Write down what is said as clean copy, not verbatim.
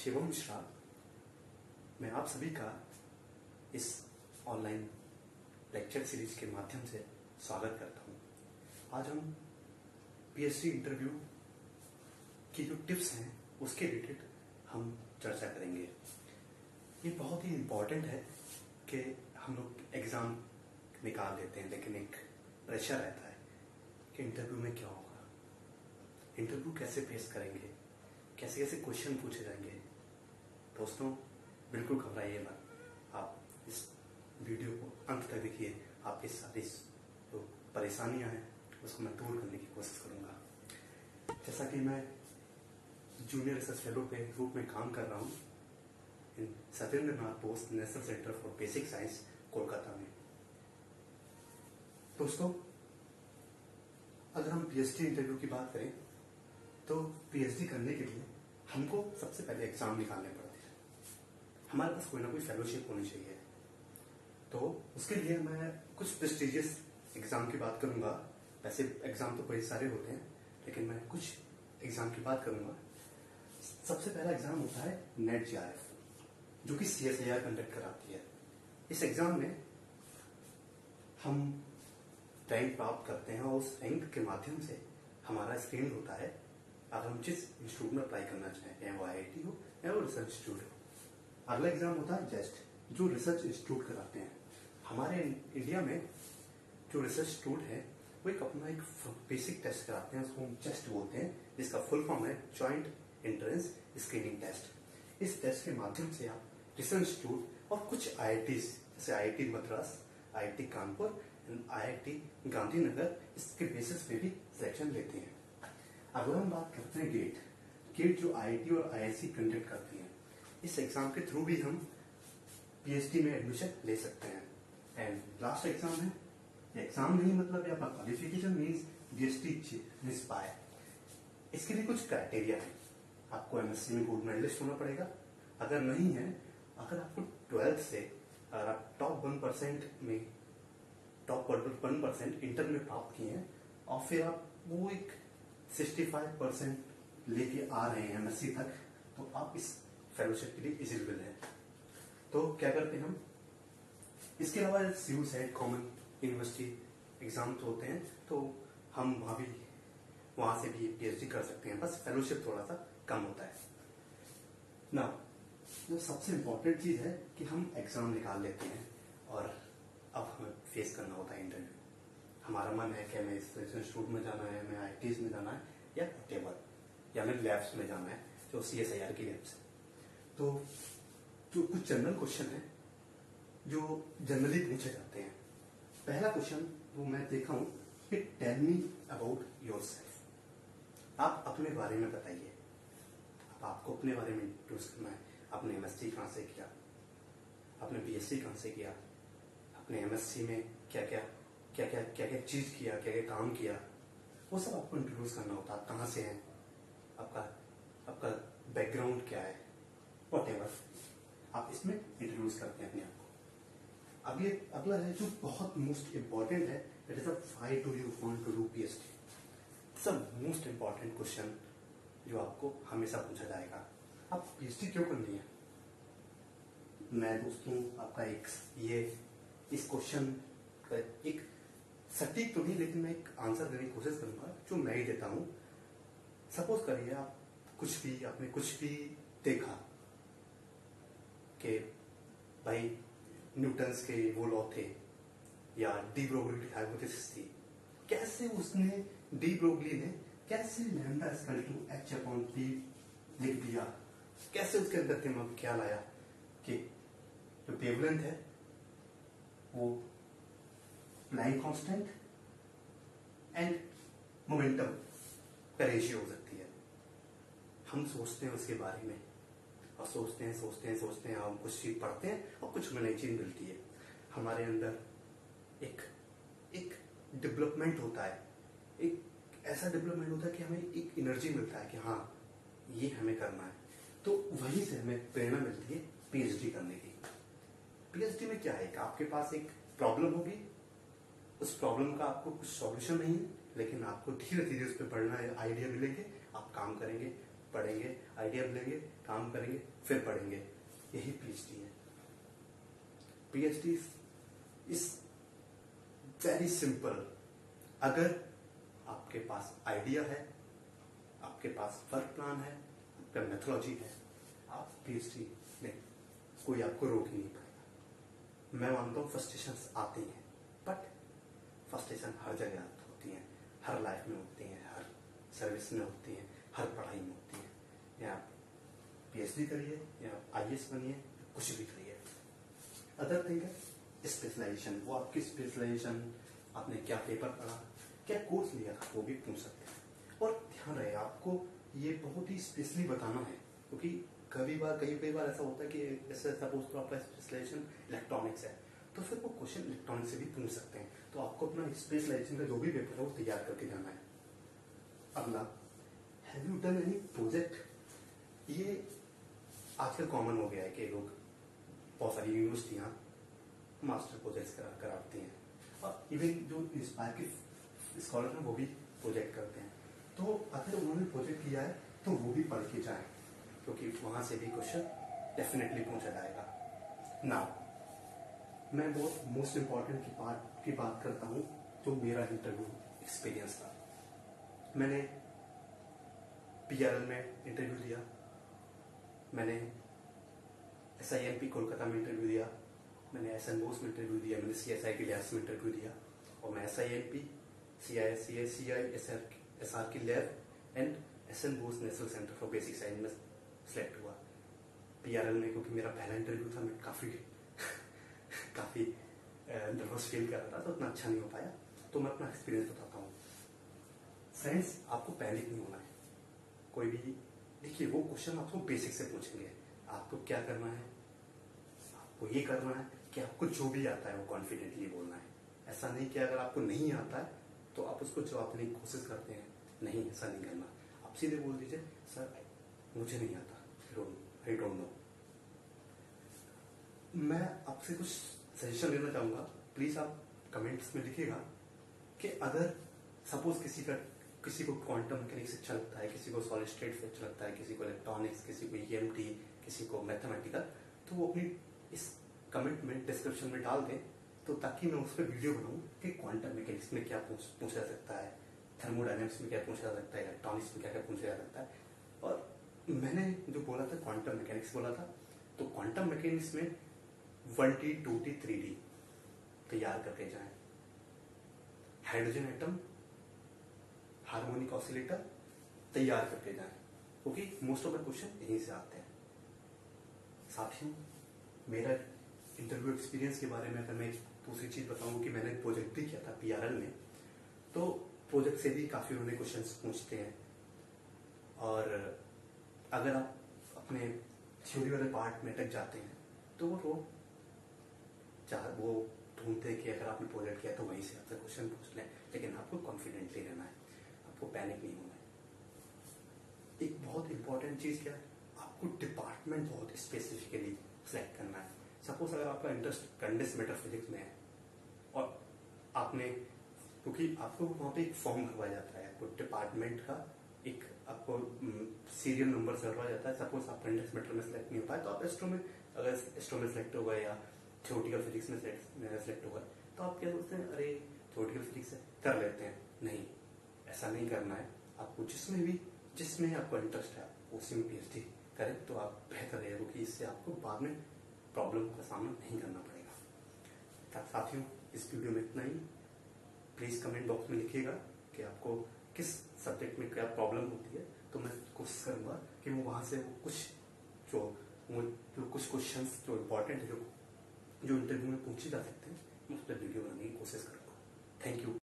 शिवम मिश्रा, मैं आप सभी का इस ऑनलाइन लेक्चर सीरीज के माध्यम से स्वागत करता हूं। आज हम पीएचडी इंटरव्यू की जो टिप्स हैं उसके रिलेटेड हम चर्चा करेंगे। ये बहुत ही इम्पोर्टेंट है कि हम लोग एग्ज़ाम निकाल लेते हैं, लेकिन एक प्रेशर रहता है कि इंटरव्यू में क्या होगा, इंटरव्यू कैसे फेस करेंगे, कैसे कैसे क्वेश्चन पूछे जाएंगे। दोस्तों, बिल्कुल घबराइए मत, आप इस वीडियो को अंत तक देखिए। आपकी सारी जो परेशानियां हैं उसको मैं दूर करने की कोशिश करूंगा। जैसा कि मैं जूनियर रिसर्च फेलो के रूप में काम कर रहा हूं in Satyendra Nath Bose national centre for basic science, Kolkata में। दोस्तों, अगर हम पीएचडी इंटरव्यू की बात करें तो पीएचडी करने के लिए हमको सबसे पहले एग्जाम निकालने पड़ते हैं। हमारे पास कोई ना कोई फेलोशिप होनी चाहिए। तो उसके लिए मैं कुछ प्रेस्टिजियस एग्जाम की बात करूंगा। वैसे एग्जाम तो कई सारे होते हैं, लेकिन मैं कुछ एग्जाम की बात करूंगा। सबसे पहला एग्जाम होता है नेट जीआरएफ, जो कि सीएसआईआर कंडक्ट कराती है। इस एग्जाम में हम रैंक प्राप्त करते हैं और उस रैंक के माध्यम से हमारा स्क्रीन होता है अगर हम जिस इंस्टीट्यूट में अप्लाई करना चाहें, या वो आईआईटी हो या वो रिसर्च इंस्टीट्यूट हो। अगला एग्जाम होता है जेस्ट, जो रिसर्च इंस्टीट्यूट कराते हैं। हमारे इंडिया में जो रिसर्च इंस्टीट्यूट है वो अपना एक बेसिक टेस्ट कराते हैं, उसको हम जेस्ट बोलते हैं, जिसका फुल फॉर्म है ज्वाइंट एंट्रेंस स्क्रीनिंग टेस्ट। इस टेस्ट के माध्यम से आप रिसर्च इंस्टीट्यूट और कुछ आईआईटी जैसे IIT Madras, IIT Kanpur, IIT Gandhinagar, इसके बेसिस पे भी सिलेक्शन लेते हैं। अगर हम बात करते हैं गेट जो आईआईटी और आईआईसी कंडक्ट करती हैं, इस एग्जाम के थ्रू भी हम पीएचडी में एडमिशन ले सकते हैं। एंड लास्ट एग्जाम है, एग्जाम नहीं मतलब आपका क्वालिफिकेशन मीन्स जीएसटी इंस्पायर। इसके लिए कुछ क्राइटेरिया है। आपको एमएससी में गोल्ड मेडलिस्ट होना पड़ेगा। अगर नहीं है, अगर आपको 12th से अगर आप टॉप 1% इंटर में प्राप्त किए हैं और फिर आप वो एक 65% लेके आ रहे हैं एमएससी तक, तो आप इस फेलोशिप के लिए एलिजिबल हैं। तो क्या करते हैं हम, इसके अलावा CU SET common university exam तो होते हैं, तो हम वहां से भी पीएचडी कर सकते हैं, बस फेलोशिप थोड़ा सा कम होता है ना। जो सबसे इंपॉर्टेंट चीज है कि हम एग्जाम निकाल लेते हैं और अब हमें फेस करना होता है इंटरव्यू। हमारा मन है कि हमें इस इंस्टीट्यूट में जाना है, हमें आईआईटीज में जाना है, या टेबल या हमें लैब्स में जाना है, जो सीएसआईआर की लैब्स। तो जो कुछ जनरल क्वेश्चन है जो जनरली पूछे जाते हैं। पहला क्वेश्चन वो मैं देखा हूं कि टेल मी अबाउट योरसेल्फ। आप अपने बारे में बताइए। अब आपको अपने बारे में इंट्रोड्यूस करना है। आपने एमएससी कहां से किया, आपने बीएससी कहां से किया, अपने एमएससी में क्या क्या चीज किया, क्या क्या काम किया, वो सब आपको इंट्रोड्यूस करना होता है। आप कहां से हैं, आपका बैकग्राउंड क्या है, व्हाटएवर आप इसमें इंट्रोड्यूस करते हैं अपने आप को। अब ये अगला है जो बहुत मोस्ट इंपॉर्टेंट है, that is why do you want to do PhD. It's a most important question जो आपको हमेशा पूछा जाएगा। आप पीएचडी क्यों करनी है? मैं दोस्तों आपका इस क्वेश्चन का एक सटीक तो नहीं, लेकिन मैं एक आंसर देने की कोशिश करूंगा जो मैं ही देता हूं। सपोज करिए आपने कुछ भी देखा कि भाई न्यूटन्स के वो लॉ थे या डी ब्रोगली की हाइपोथेसिस थी। कैसे डी ब्रोगली ने कैसे लैम्डा इक्वल टू h/p लिख दिया, कैसे उसके अंदर दिमाग क्या लाया कि जो वेवलेंथ है वो प्लैंक कांस्टेंट एंड मोमेंटम का रेशियो हो सकती है। हम सोचते हैं उसके बारे में और सोचते हैं, हम कुछ चीज पढ़ते हैं और कुछ हमें नई चीज मिलती है। हमारे अंदर एक डेवलपमेंट होता है, एक ऐसा डेवलपमेंट होता है कि हमें एक एनर्जी मिलता है कि हाँ ये हमें करना है। तो वहीं से हमें प्रेरणा मिलती है पीएचडी करने की। पीएचडी में क्या है, आपके पास एक प्रॉब्लम होगी, उस प्रॉब्लम का आपको कुछ सॉल्यूशन नहीं है, लेकिन आपको धीरे धीरे उस पर बढ़ना है, आइडिया मिलेंगे, आप काम करेंगे, पढ़ेंगे, आइडिया लेंगे, काम करेंगे, फिर पढ़ेंगे। यही पीएचडी है। PhD is very simple. अगर आपके पास आइडिया है, आपके पास वर्क प्लान है, आपका मेथोलॉजी है, आप पीएचडी लें, कोई आपको रोक ही नहीं पाएगा। मैं मानता हूँ फ्रस्ट्रेशंस आती हैं, बट फ्रस्ट्रेशन हर जगह होती हैं, हर लाइफ में होती हैं, हर सर्विस में होती हैं, हर पढ़ाई में होती हैं। या आप पीएचडी करिए, या आप आईएएस बनिए, कुछ भी करिए। अदर थिंग है स्पेशलाइजेशन। वो आपकी स्पेशलाइजेशन, आपने क्या पेपर पढ़ा, क्या कोर्स लिया था, वो भी पूछ सकते हैं। और ध्यान रहे, आपको ये बहुत ही स्पेशली बताना है, क्योंकि कई बार ऐसा होता है कि जैसे सपोज तो आपका स्पेशलाइजेशन इलेक्ट्रॉनिक्स है, तो फिर वो क्वेश्चन इलेक्ट्रॉनिक्स से भी पूछ सकते हैं। तो आपको अपना स्पेशलाइजेशन का जो भी पेपर है वो तैयार करके जाना है। अगला, have you done any project. ये आजकल कॉमन हो गया है कि लोग बहुत सारी यूनिवर्सिटियां मास्टर प्रोजेक्ट कराती हैं, और इवन जो इंस्पायर के स्कॉलर हैं वो भी प्रोजेक्ट करते हैं। तो अगर उन्होंने प्रोजेक्ट किया है तो वो भी पढ़ के जाए, क्योंकि वहां से भी क्वेश्चन डेफिनेटली पूछा जाएगा। नाउ मैं बहुत मोस्ट इम्पॉर्टेंट की बात करता हूँ, जो मेरा इंटरव्यू एक्सपीरियंस था। मैंने पीआरएल में इंटरव्यू दिया, मैंने SIMP कोलकाता में इंटरव्यू दिया, मैंने SN बोस में इंटरव्यू दिया, मैंने CSI के लैब्स में इंटरव्यू दिया, और मैं SIMP, CI, SR की lab and SN Bose national centre for basic science में सिलेक्ट हुआ। पीआरएल में क्योंकि मेरा पहला इंटरव्यू था, मैं काफी नर्वस फील कर रहा था, तो उतना अच्छा नहीं हो पाया। तो मैं अपना एक्सपीरियंस बताता हूँ। फ्रेंड्स, आपको पैनिक नहीं होना है। कोई भी देखिए, वो क्वेश्चन आपको बेसिक से पूछेंगे। आपको क्या करना है, आपको ये करना है कि आपको जो भी आता है वो कॉन्फिडेंटली बोलना है। ऐसा नहीं कि अगर आपको नहीं आता है तो आप उसको जवाब देने की कोशिश करते हैं, नहीं, ऐसा नहीं करना। आप सीधे बोल दीजिए, सर मुझे नहीं आता, आई डोंट नो। मैं आपसे कुछ सजेशन लेना चाहूंगा, प्लीज आप कमेंट्स में लिखिएगा कि अगर सपोज किसी को क्वांटम मैकेनिक्स अच्छा लगता है, किसी को सॉलिड स्टेट से अच्छा लगता है, किसी को इलेक्ट्रॉनिक्स, किसी को EMT, किसी को मैथमेटिकल, तो वो अपनी इस कमेंट में डिस्क्रिप्शन में डाल दें, तो ताकि मैं उस पर वीडियो बनाऊं कि क्वांटम मैकेनिक्स में क्या पूछा जा सकता है, थर्मोडायनेमिक्स में क्या पूछा जा सकता है, इलेक्ट्रॉनिक्स में क्या क्या पूछा जा सकता है। और मैंने जो बोला था क्वांटम मैकेनिक्स बोला था, तो क्वांटम मैकेनिक्स में 1D, 2D, 3D तैयार करके जाएं। हाइड्रोजन एटम, हार्मोनिक ऑसिलेटर तैयार करके जाएं, क्योंकि मोस्ट ऑफ द क्वेश्चन यहीं से आते हैं। साथियों, मेरा इंटरव्यू एक्सपीरियंस के बारे में अगर मैं दूसरी चीज बताऊं कि मैंने प्रोजेक्ट भी किया था पीआरएल में, तो प्रोजेक्ट से भी काफी उन्होंने क्वेश्चंस पूछते हैं। और अगर आप अपने थ्योरी वाले पार्ट में अटक जाते हैं तो वो ढूंढते हैं कि अगर आपने प्रोजेक्ट किया तो वहीं से आपसे क्वेश्चन पूछ लें, लेकिन आपको कॉन्फिडेंटली रहना है, आपको पैनिक नहीं होना है। एक बहुत इंपॉर्टेंट चीज क्या है, आपको डिपार्टमेंट बहुत स्पेसिफिकली सिलेक्ट करना है। सपोज अगर आपका इंटरेस्ट कंडेंस्ड मैटर फिजिक्स में है, और आपने, क्योंकि आपको वहां पे एक फॉर्म भरवाया जाता है, आपको डिपार्टमेंट का एक आपको सीरियल नंबर से भरवाया जाता है। सपोज आप कंडेंस्ड मैटर में सिलेक्ट नहीं हो पाए तो आप एस्ट्रो में, अगर एस्ट्रो में सिलेक्ट हो गए या थ्योरेटिकल फिजिक्स में सिलेक्ट हो गए, तो आप क्या सोचते हैं, अरे थ्योरेटिकल फिजिक्स है, कर लेते हैं। नहीं, ऐसा नहीं करना है। आपको जिसमें आपको इंटरेस्ट है उसी में PhD करें तो आप बेहतर रहेगा, क्योंकि इससे आपको बाद में प्रॉब्लम का सामना नहीं करना पड़ेगा। साथियों, इस वीडियो में इतना ही। प्लीज कमेंट बॉक्स में लिखिएगा कि आपको किस सब्जेक्ट में क्या प्रॉब्लम होती है, तो मैं कोशिश करूंगा कि वो वहां से कुछ क्वेश्चंस जो इम्पोर्टेंट है, जो इंटरव्यू में पूछे जा सकते हैं, मैं उस पर वीडियो बनाने की कोशिश करूंगा। Thank you.